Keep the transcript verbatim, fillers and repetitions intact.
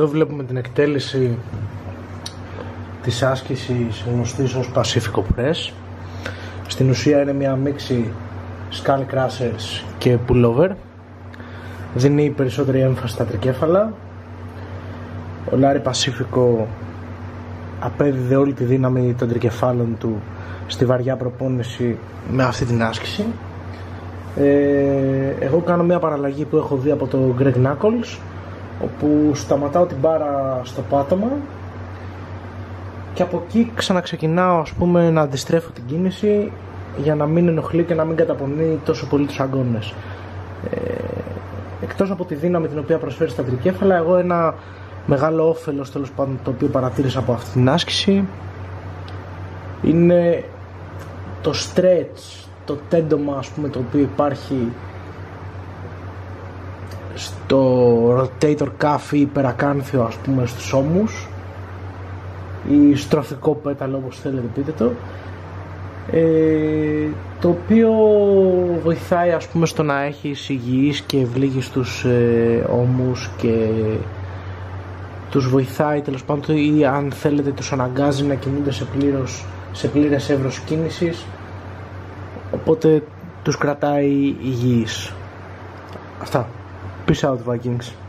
Εδώ βλέπουμε την εκτέλεση της άσκησης γνωστής ως Pacific Press. Στην ουσία είναι μια μίξη skull crushers και pullover. Δίνει περισσότερη έμφαση στα τρικέφαλα. Ο Λάρι Πασίφικο απέδιδε όλη τη δύναμη των τρικεφάλων του στη βαριά προπόνηση με αυτή την άσκηση. ε, Εγώ κάνω μια παραλλαγή που έχω δει από τον Greg Knuckles, όπου σταματάω την μπάρα στο πάτωμα και από εκεί ξαναξεκινάω, ας πούμε, να αντιστρέφω την κίνηση για να μην ενοχλεί και να μην καταπονεί τόσο πολύ τους αγκώνες. ε, Εκτός από τη δύναμη την οποία προσφέρει στα τρικέφαλα, εγώ ένα μεγάλο όφελος, τέλος πάντων, το οποίο παρατήρησα από αυτή την άσκηση είναι το stretch, το τέντομα, ας πούμε, το οποίο υπάρχει στο rotator cuff ή υπερακάνθιο, ας πούμε, στους ώμους, ή στροφικό πέταλο, όπως θέλετε πείτε το, ε, το οποίο βοηθάει, ας πούμε, στο να έχεις υγιείς και ευλίγιστους ε, ώμους και τους βοηθάει, τέλος πάντων, ή αν θέλετε τους αναγκάζει να κινούνται σε, πλήρως, σε πλήρες εύρος κίνησης, οπότε τους κρατάει υγιείς. Αυτά. Peace out, Vikings.